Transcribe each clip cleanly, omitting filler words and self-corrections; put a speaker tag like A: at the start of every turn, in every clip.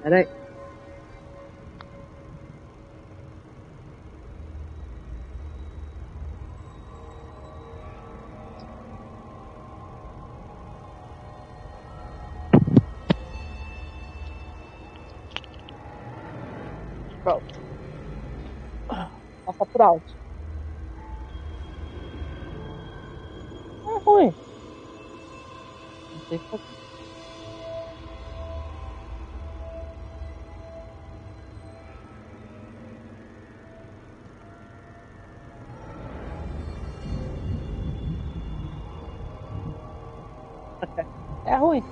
A: Peraí. Pronto. Passa por alto. É ruim. Não sei fazer. É ruim.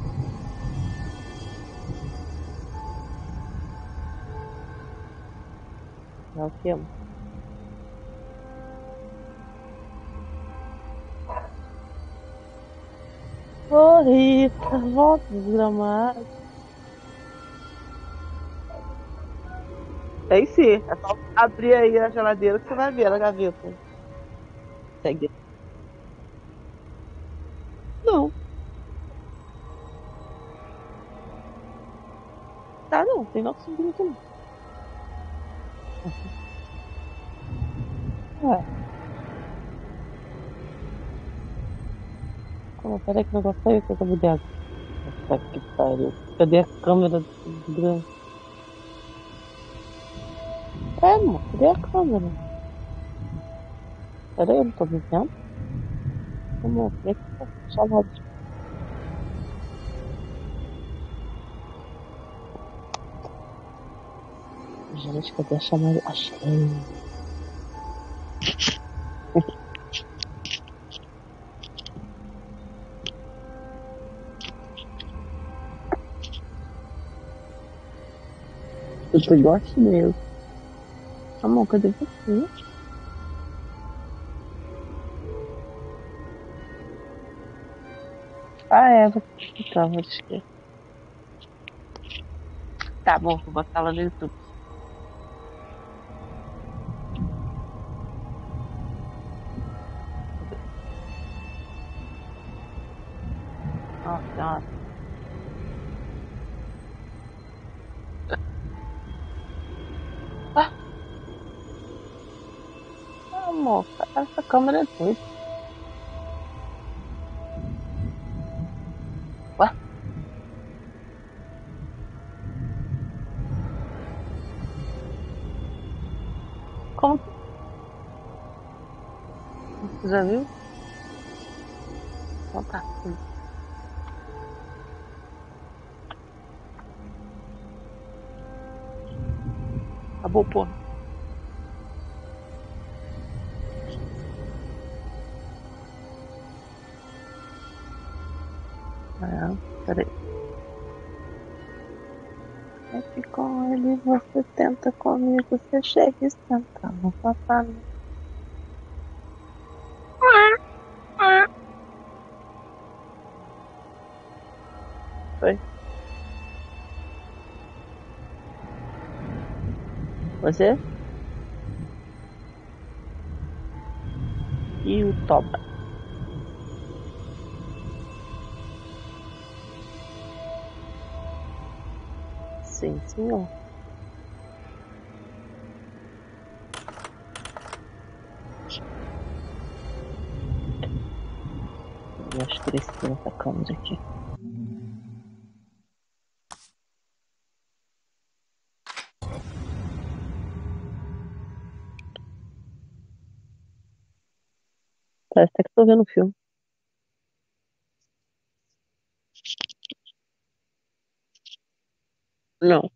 A: É o que? Ô, Rita, volta desgramado. Tem sim. É só abrir aí a geladeira que você vai ver na gaveta. Segue. Não, tá não. Tem 9 centímetros não. É. Como, peraí que o negócio saiu que eu acabei de água. Puta que pariu. Cadê a câmera do grande? É, amor, cadê a câmera? Peraí, eu não tô vendo. Amor, como é que tá chamado? Gente, cadê a chamada? Achei. Eu gosto mesmo. Amor, cadê você? Ah, é, vou te explicar, vou te esquecer. Tá bom, vou botar lá no YouTube. Nossa, ah, amor, essa câmera é doida. Ué, como que você já viu? Então tá. Acabou, porra. É, peraí. É que com ele você tenta comigo, você chega e senta no tatame. Foi. Você e o Toba. Sim, senhor. Eu acho que escurecer essa câmera aqui. Parece até que tô vendo o filme. Não.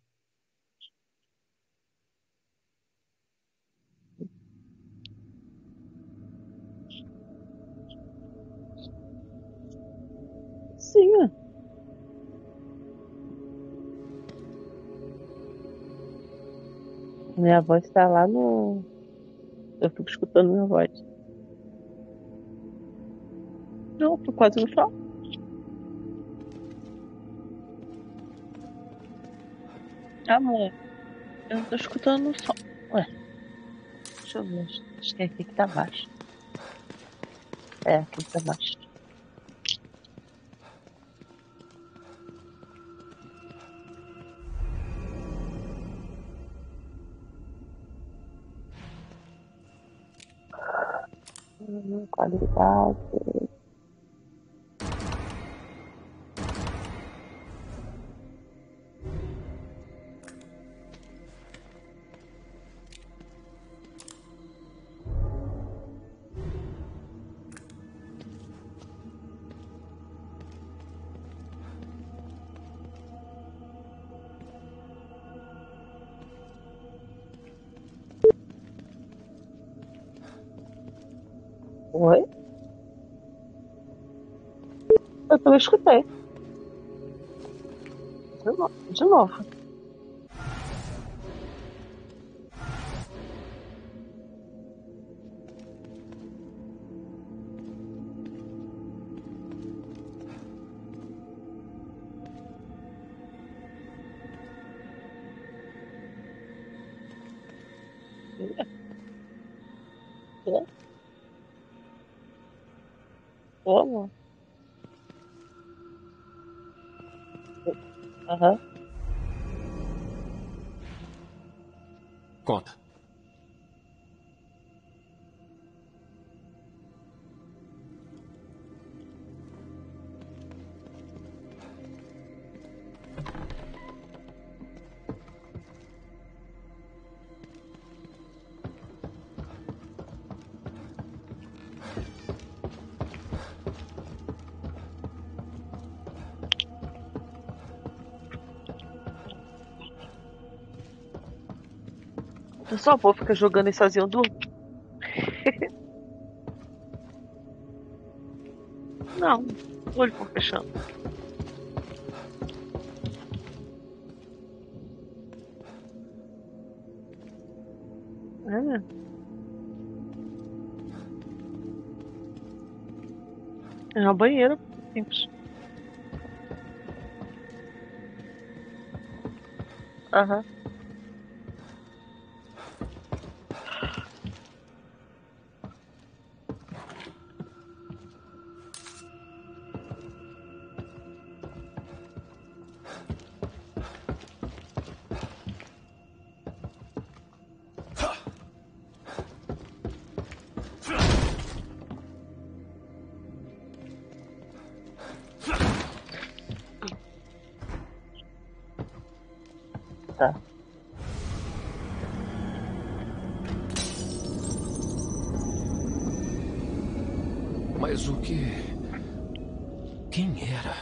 A: Sim, é. Minha voz tá lá no. Eu fico escutando minha voz. Não, tô quase no falo. Amor, eu tô escutando o som. Ué, deixa eu ver. Acho que é aqui que tá baixo. É, aqui que tá baixo. Qualidade. Oi? Eu também escutei. De novo. Quê? Como? Aham.
B: Conta.
A: Pessoal, vou ficar jogando e sozinho do. Não, o olho por fechando. É. É uma banheira simples. Aham. Tá.
B: Mas o que... Quem era?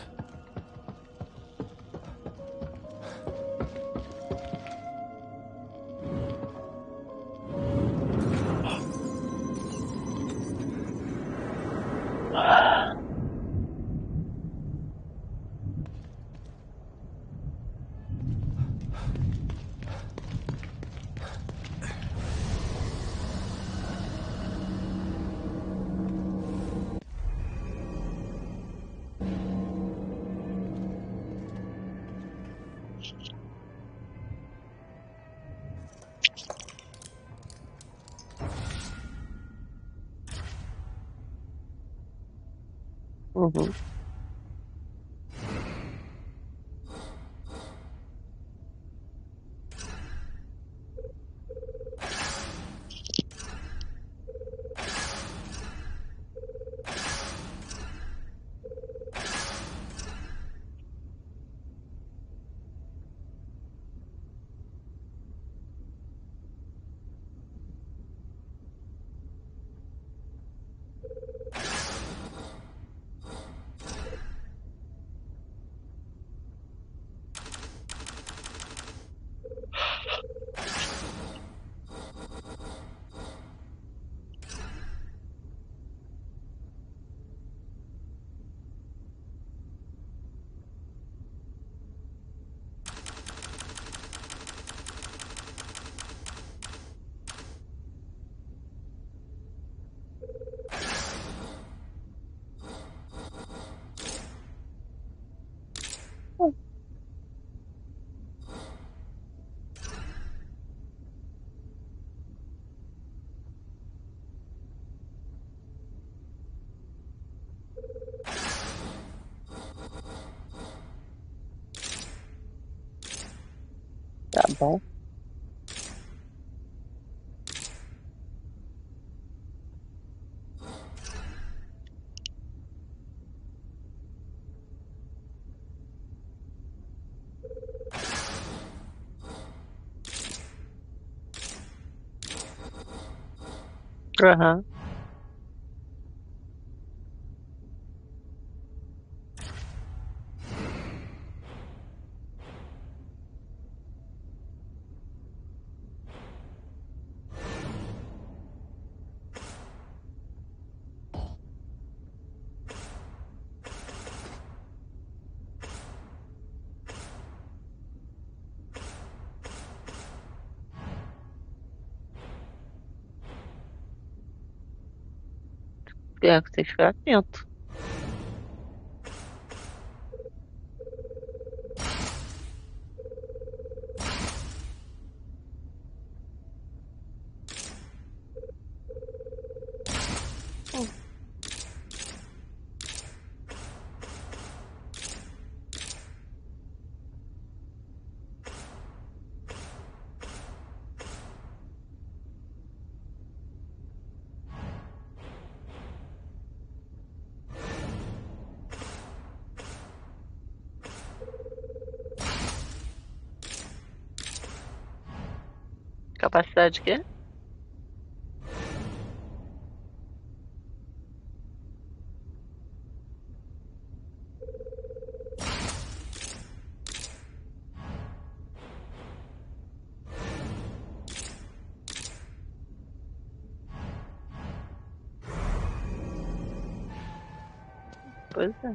A: Uhum. Tá bom. Aham. É, você tem que ficar atento. Hum, Capacidade de quê? Pois é.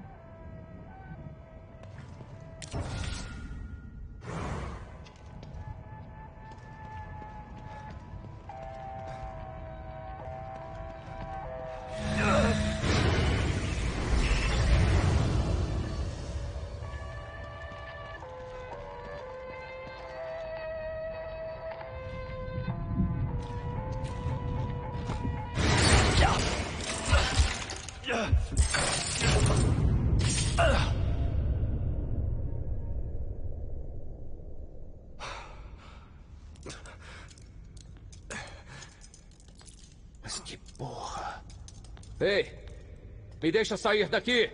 B: Mas que porra. Ei, me deixa sair daqui.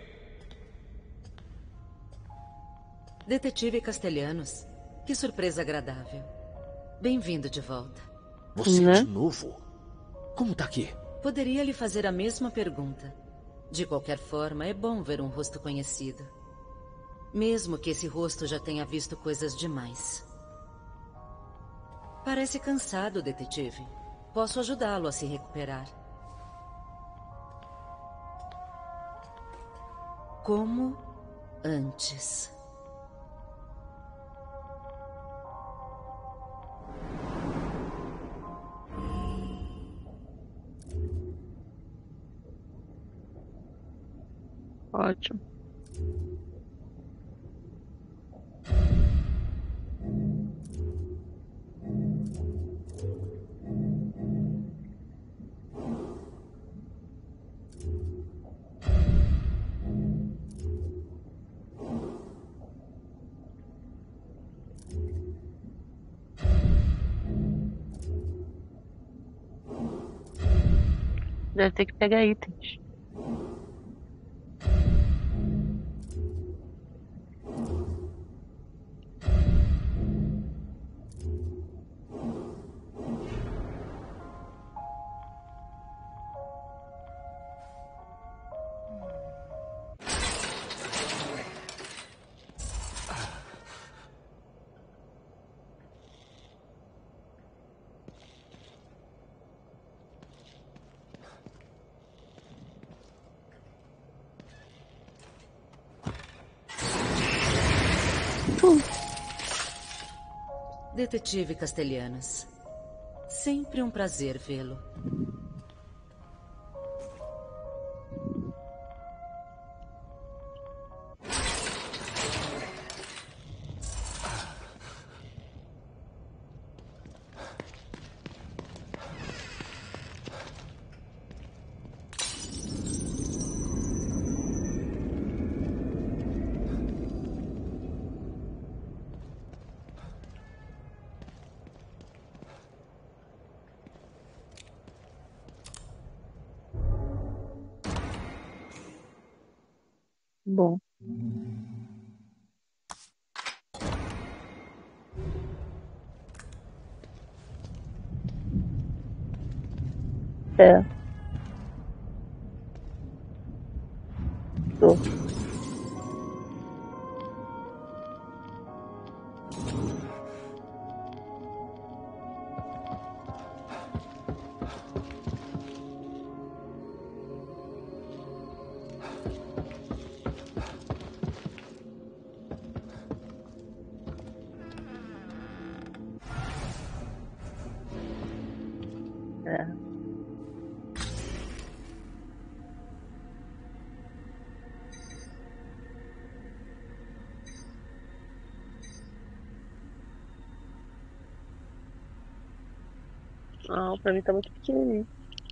C: Detetive Castelhanos. Que surpresa agradável. Bem-vindo de volta.
B: Você
A: Né?
B: de novo? Como tá aqui?
C: Poderia lhe fazer a mesma pergunta. De qualquer forma, é bom ver um rosto conhecido. Mesmo que esse rosto já tenha visto coisas demais. Parece cansado, detetive. Posso ajudá-lo a se recuperar. Como antes.
A: Ótimo. Deve ter que pegar itens.
C: Detetive Castelhanos. Sempre um prazer vê-lo.
A: Bom. É. Tô. É. Não, pra mim tá muito pequenininho.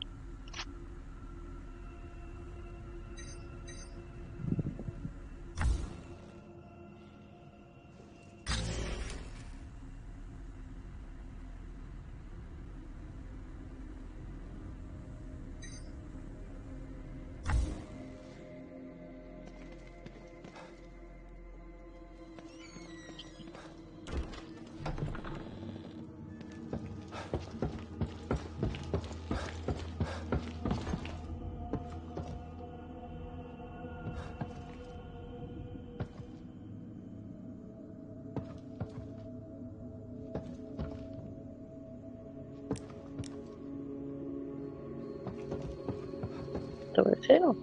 A: Também sei não.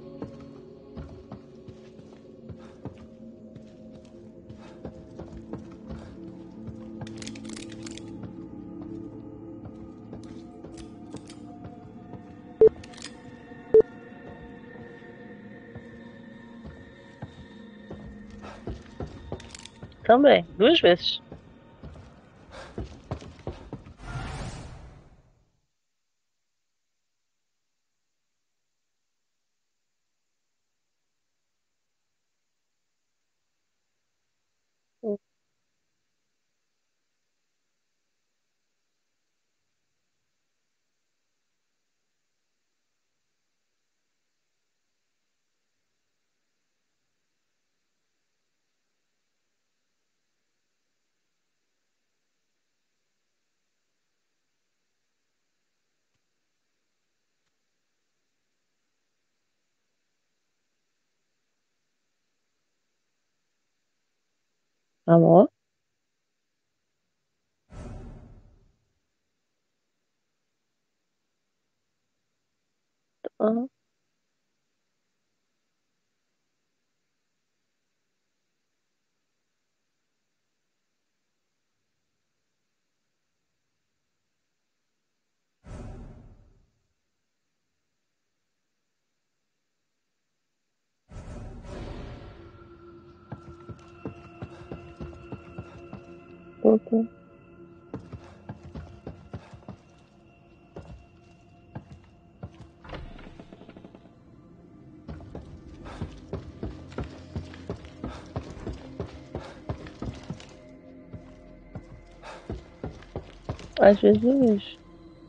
A: Também, 2 vezes. Amor? Ah, tô. Às vezes eu vejo.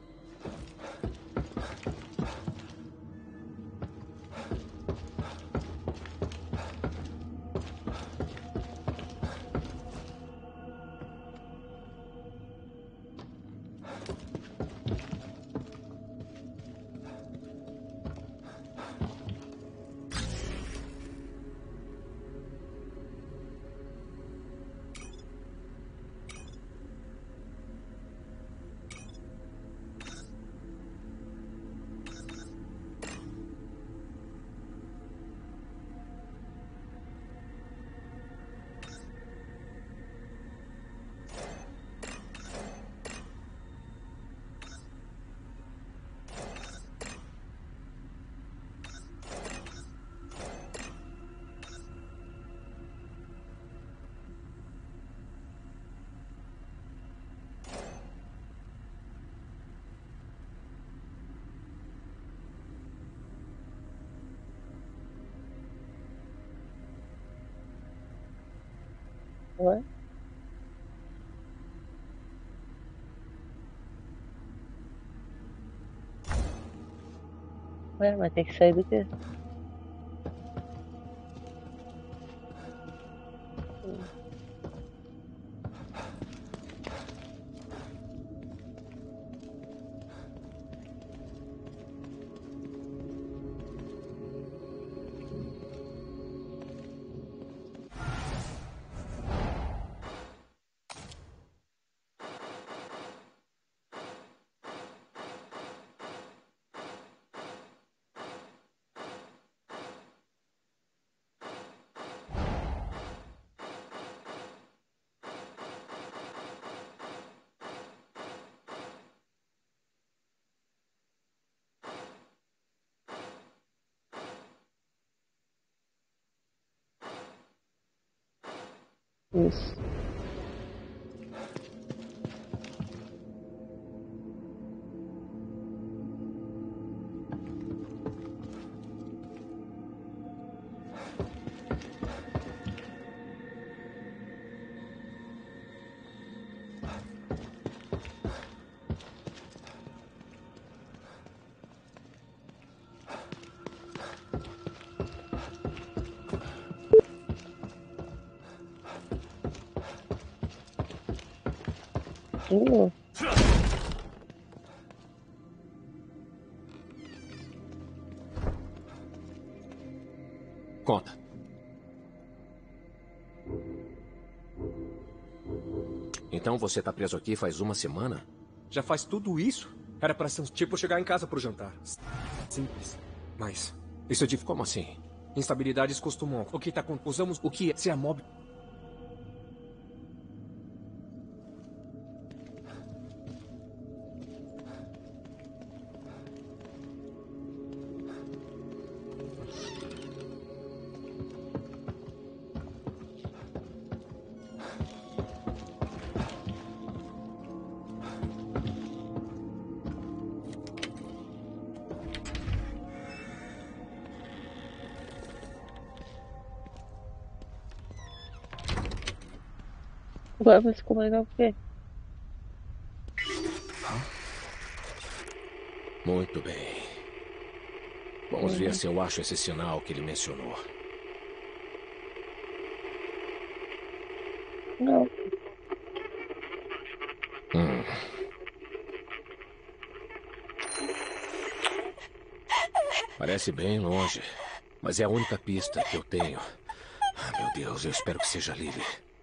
A: Ué? Ué, mas tem que sair do quê? Hum. Isso. De novo.
B: Conta. Então você tá preso aqui faz uma semana?
D: Já faz tudo isso? Era pra ser tipo chegar em casa pro jantar. Simples. Mas isso é difícil.
B: Como assim?
D: Instabilidades costumam. O que tá com... Usamos o que é ser a mob.
A: Agora vai se comunicar o quê?
B: Muito bem. Vamos ver se eu acho esse sinal que ele mencionou.
A: Não.
B: Parece bem longe, mas é a única pista que eu tenho. Ah, meu Deus, eu espero que seja Lily.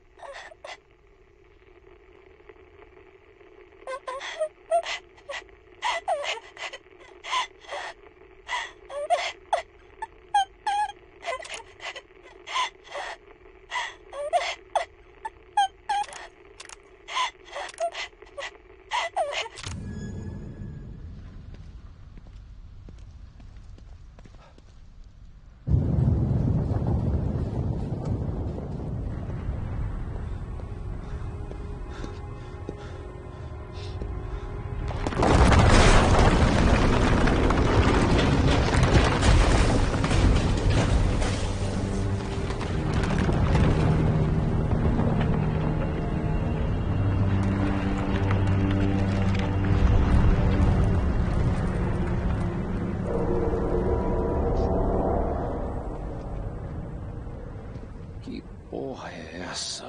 B: Que porra é essa?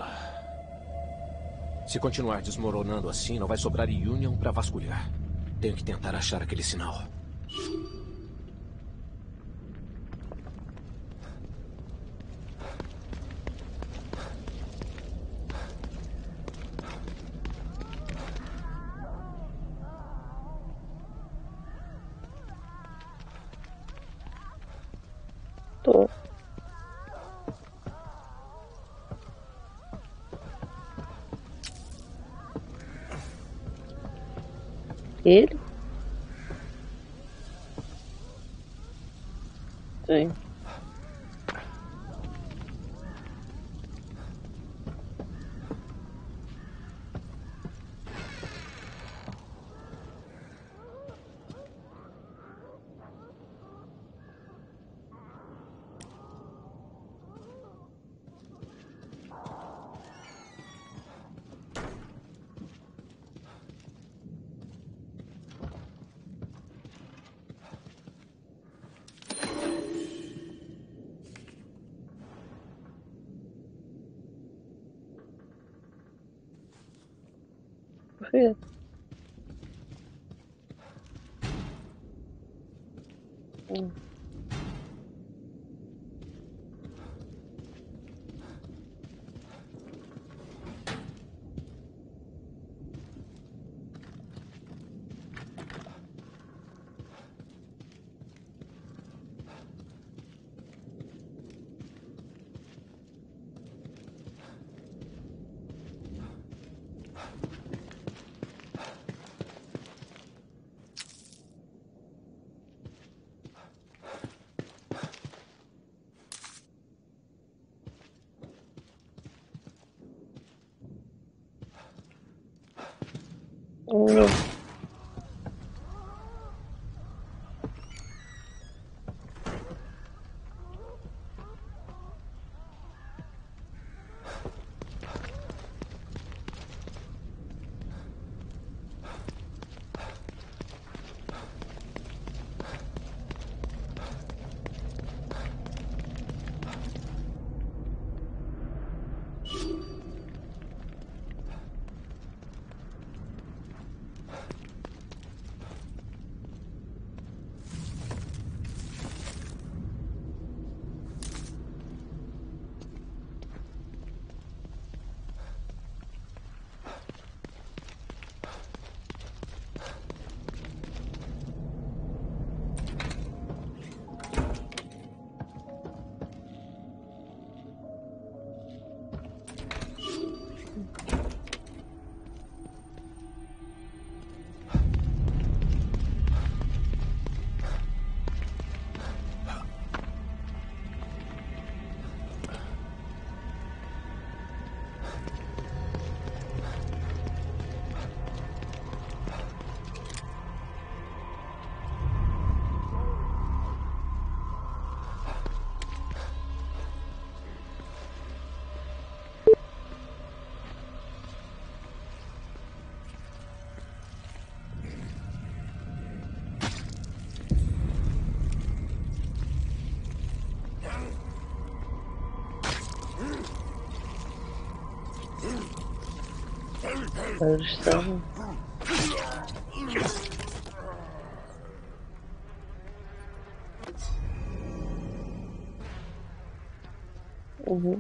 B: Se continuar desmoronando assim, não vai sobrar Union pra vasculhar. Tenho que tentar achar aquele sinal.
A: Tô. Ele? Sim. Por quê? Hum. Oh. Estamos. Uhum.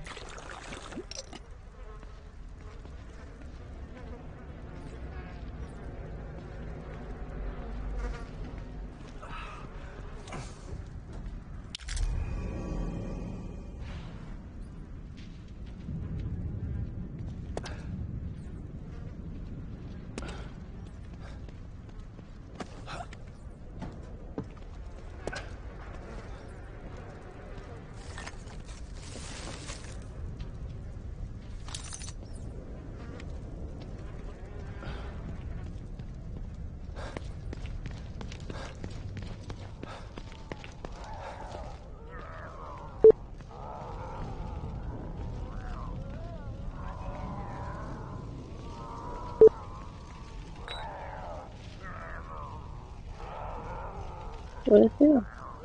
A: Olha aqui, ó.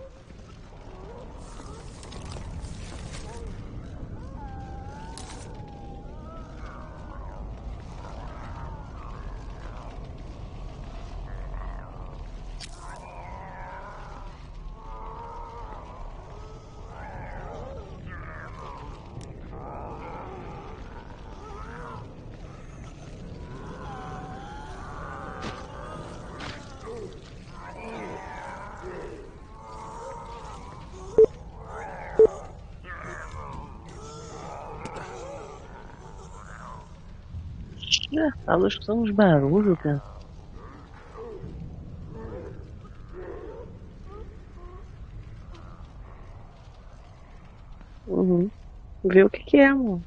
A: Engraçado, escutando uns barulhos, cara. Uhum. Vê o que é, mano.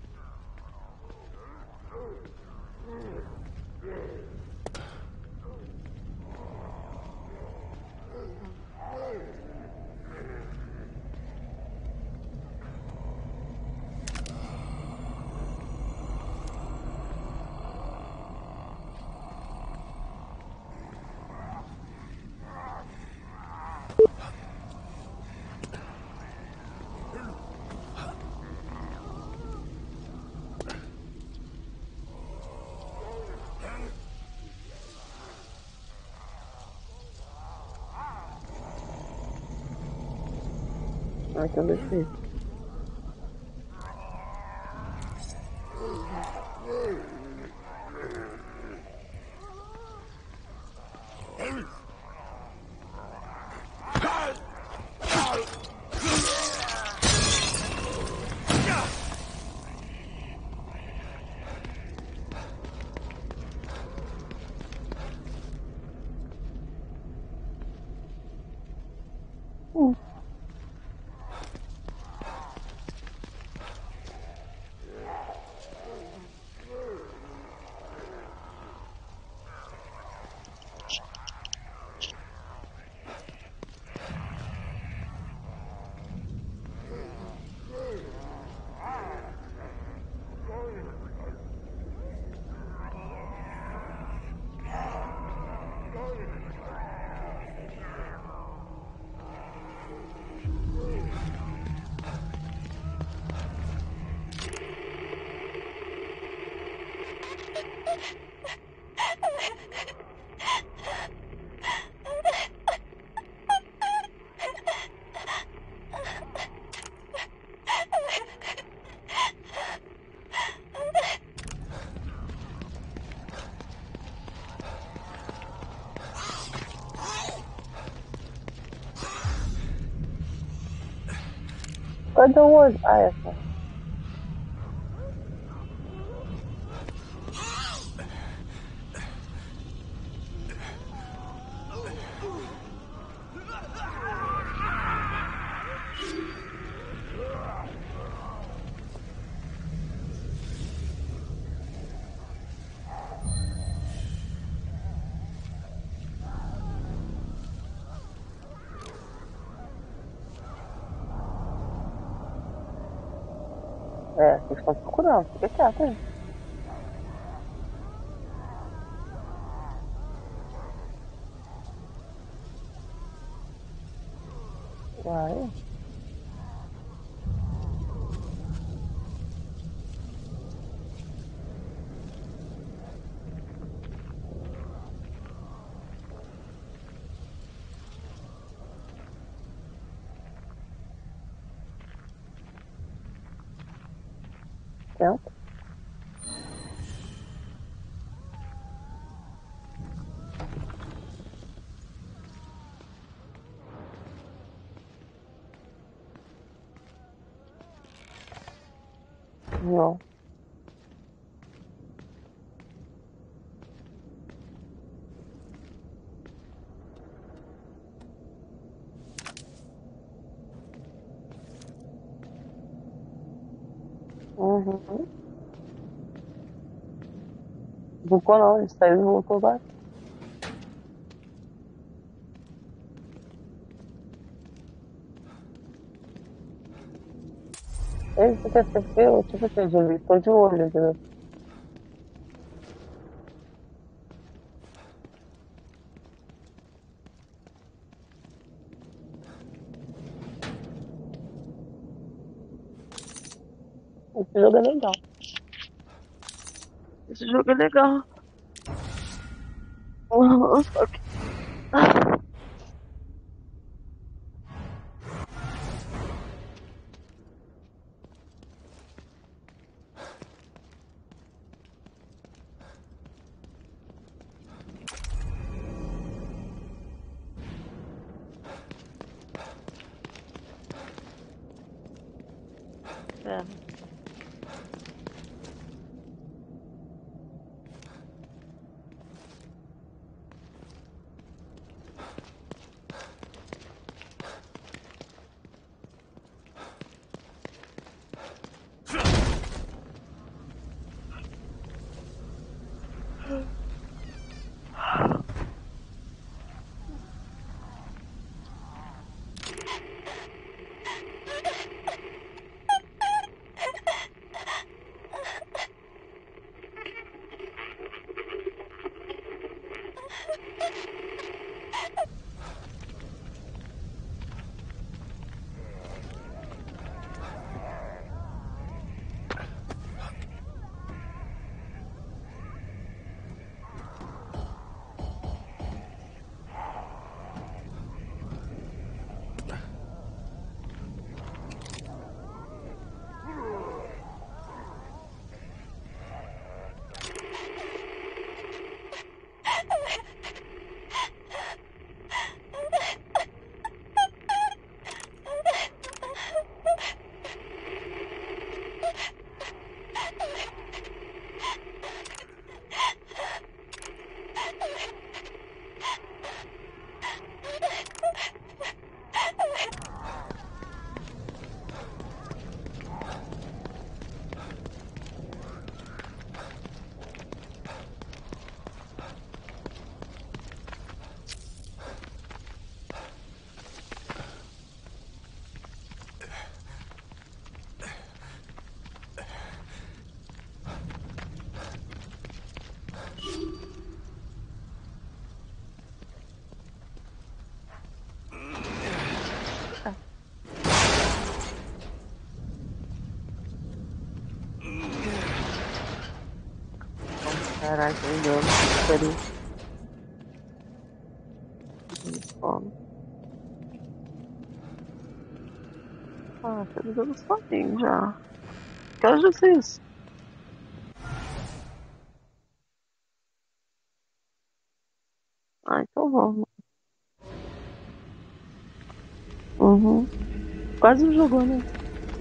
A: Ah, então deixa aí. Cadê o olho? Ah, essa. É, vocês estão procurando, fica quieto aí. Vai. Tenta. Não. Uhum. Bucou não, ele saiu e voltou lá. Esse quer ser feio, tipo assim, Julie, tô de olho, entendeu? Esse jogo é legal. Esse jogo é legal. Só que... É. Caraca, ainda peraí. Ah, tá me dando sozinho já. Que horas é isso? Ah, então vamos. Uhum. Quase não jogou, né?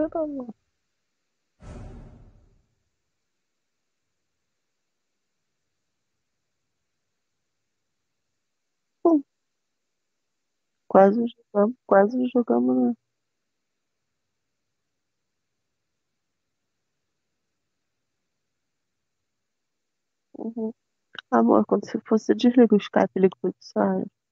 A: ainda não, amor. Hum, quase jogamos, né? Uhum. Amor, quando você for, você desliga o Skype e liga pro Eduardo.